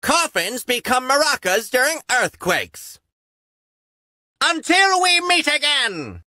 Coffins become maracas during earthquakes. Until we meet again!